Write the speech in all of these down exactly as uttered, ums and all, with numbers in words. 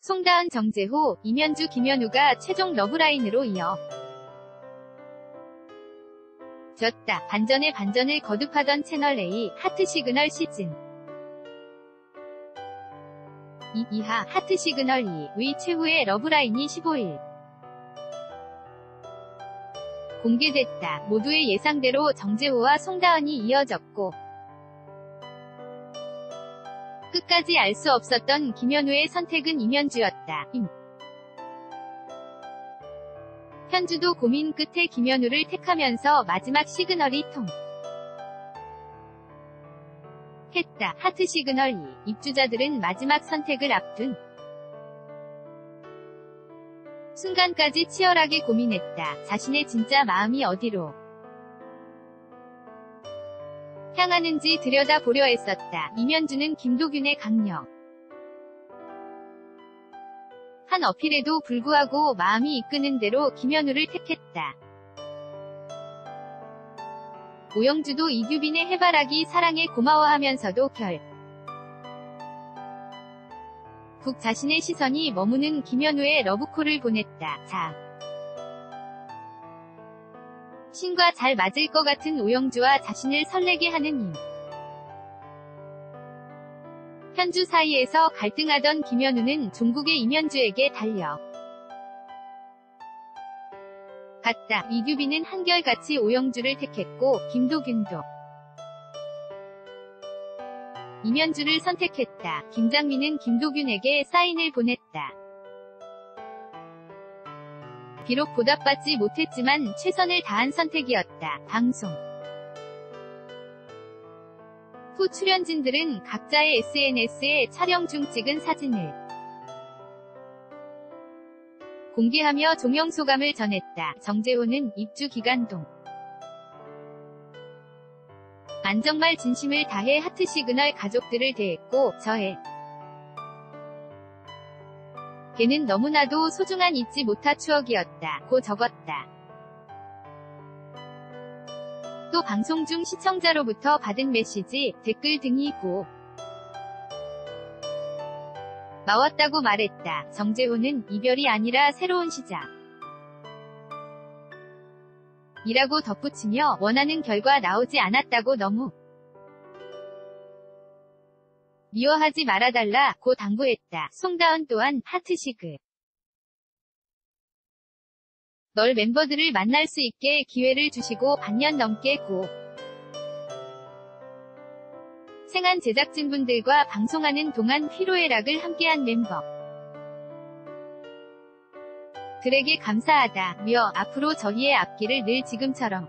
송다은, 정재호, 임현주, 김현우가 최종 러브라인으로 이어 졌다. 반전에 반전을 거듭하던 채널A 하트 시그널 시즌 이 이하 하트 시그널 이의 최후의 러브라인이 십오일 공개됐다. 모두의 예상대로 정재호와 송다은이 이어졌고 끝까지 알 수 없었던 김현우의 선택은 임현주였다. 임. 현주도 고민 끝에 김현우를 택하면서 마지막 시그널이 통 했다. 하트 시그널 이. 입주자들은 마지막 선택을 앞둔 순간까지 치열하게 고민했다. 자신의 진짜 마음이 어디로 향하는지 들여다보려 했었다. 임현주는 김도균의 강력 한 어필에도 불구하고 마음이 이끄는 대로 김현우를 택했다. 오영주도 이규빈의 해바라기 사랑에 고마워하면서도 결 국 자신의 시선이 머무는 김현우의 러브콜을 보냈다. 자. 신과 잘 맞을 것 같은 오영주와 자신을 설레게 하는 임. 현주 사이에서 갈등하던 김현우는 종국의 임현주에게 달려 갔다. 이규빈은 한결같이 오영주를 택했고 김도균도 임현주를 선택했다. 김장민은 김도균에게 사인을 보냈다. 비록 보답받지 못했지만 최선을 다한 선택이었다. 방송 후 출연진들은 각자의 에스엔에스에 촬영 중 찍은 사진을 공개하며 종영 소감을 전했다. 정재호는 입주 기간 동 안 정말 진심을 다해 하트 시그널 가족들을 대했고 저의 걔는 너무나도 소중한 잊지 못할 추억이었다. 고 적었다. 또 방송 중 시청자로부터 받은 메시지, 댓글 등이 고 마웠다고 말했다. 정재호는 이별이 아니라 새로운 시작 이라고 덧붙이며 원하는 결과 나오지 않았다고 너무 미워하지 말아달라 고 당부했다. 송다은 또한 하트시그 널 멤버들을 만날 수 있게 기회를 주시고 반년 넘게 고 생한 제작진분들과 방송하는 동안 피로애락을 함께한 멤버 들에게 감사하다며 앞으로 저희의 앞길을 늘 지금처럼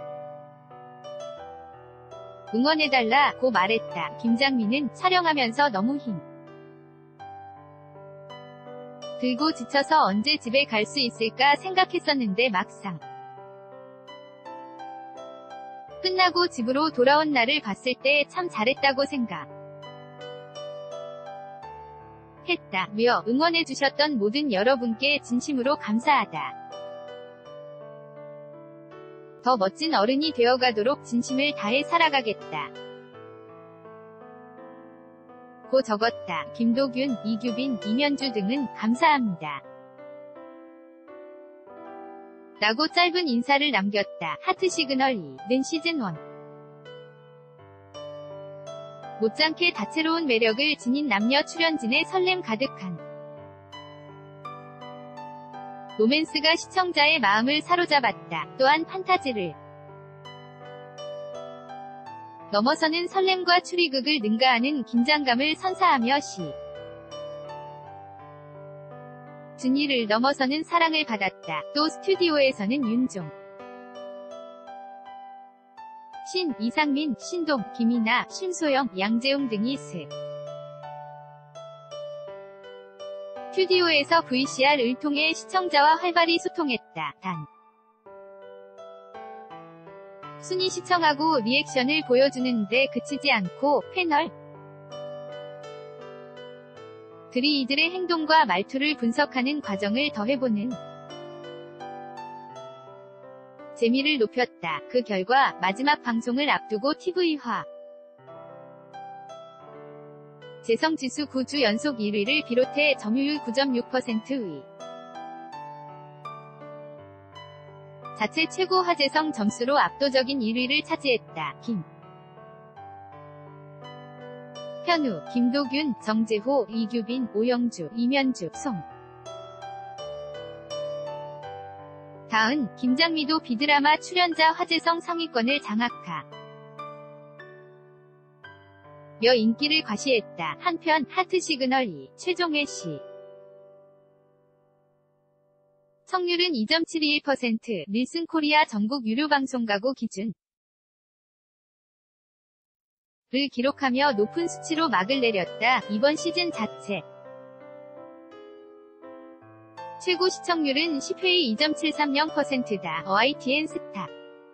응원해달라 고 말했다. 김장민은 촬영하면서 너무 힘 들고 지쳐서 언제 집에 갈 수 있을까 생각했었는데 막상 끝나고 집으로 돌아온 나를 봤을 때 참 잘했다고 생각 했다며 응원해주셨던 모든 여러분께 진심으로 감사하다. 더 멋진 어른이 되어가도록 진심을 다해 살아가겠다. 고 적었다. 김도균, 이규빈, 임현주 등은 감사합니다. 라고 짧은 인사를 남겼다. 하트 시그널 이는 시즌 일 못지않게 다채로운 매력을 지닌 남녀 출연진의 설렘 가득한 로맨스가 시청자의 마음을 사로잡았다. 또한 판타지를 넘어서는 설렘과 추리극을 능가하는 긴장감을 선사하며 시 준이를 넘어서는 사랑을 받았다. 또 스튜디오에서는 윤종, 신, 이상민, 신동, 김이나, 심소영, 양재용 등이 스 스튜디오에서 브이씨알을 통해 시청자와 활발히 소통했다. 단 순위 시청하고 리액션을 보여주는데 그치지 않고 패널 들이 이들의 행동과 말투를 분석하는 과정을 더해보는 재미를 높였다. 그 결과 마지막 방송을 앞두고 티브이화 재성지수 구 주 연속 일 위를 비롯해 점유율 구 점 육 퍼센트 위. 자체 최고 화제성 점수로 압도적인 일 위를 차지했다. 김 현우, 김도균, 정재호, 이규빈, 오영주, 이면주, 송 다은, 김장미도 비드라마 출연자 화제성 상위권을 장악하 며 인기를 과시했다. 한편 하트 시그널 이, 최종혜 씨 청률은 이 점 칠이일 퍼센트, 닐슨 코리아 전국 유료 방송 가구 기준 를 기록하며 높은 수치로 막을 내렸다. 이번 시즌 자체 최고 시청률은 십 회의 이 점 칠삼영 퍼센트다. 어아이티엔 스타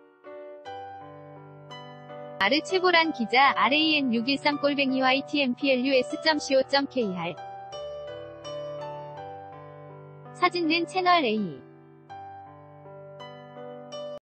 아르 최보란 기자 알 육일삼 골뱅이 와이티엠플유에스 점 씨오 점 케이알 사진은 채널 A